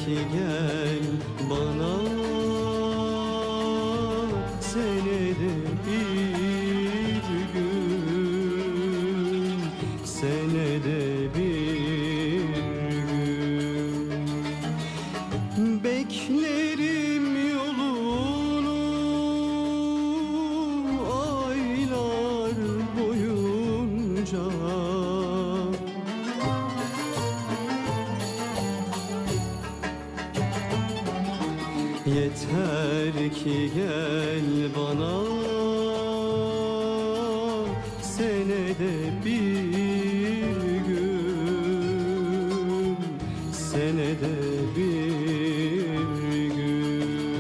ki gel bana, senede bir gün, senede bir gün. Beklerim yolunu aylar boyunca, yeter ki gel bana, senede bir gün, senede bir gün.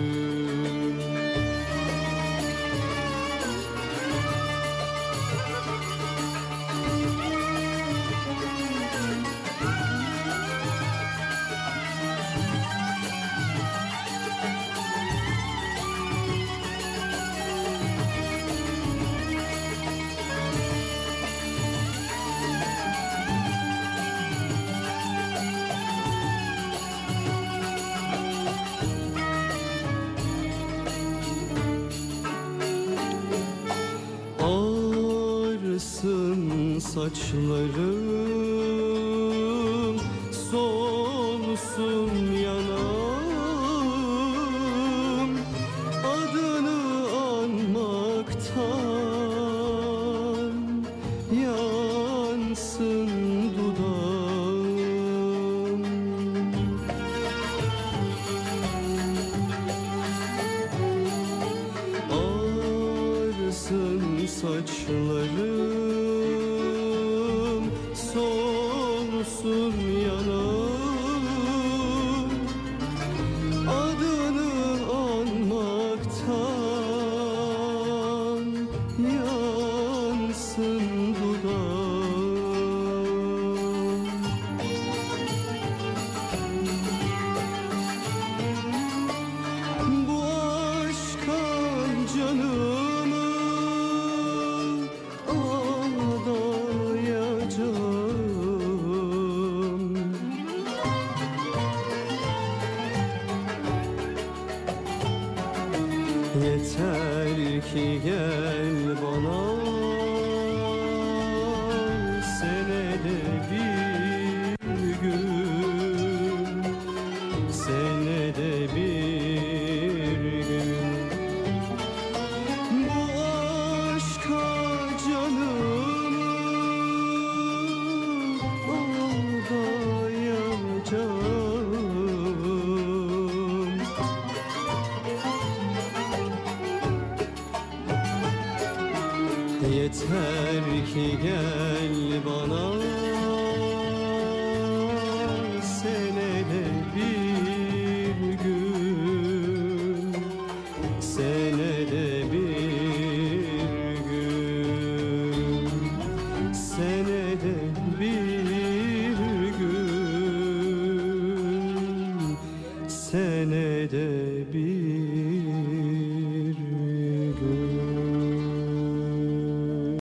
Ağarsın saçlarım, solsun yanağım, adını anmaktan yansın dudağım. Ağarsın saçlarım, solsun yanağım, adını anmaktan yansın dudağım. Bu aşka canımı adayacağım. Yeter ki gel bana, senede bir gün, senede bir gün. Bu aşka canımı adayacağım. Yeter ki gel bana, senede bir gün, senede bir gün, senede bir gün, senede bir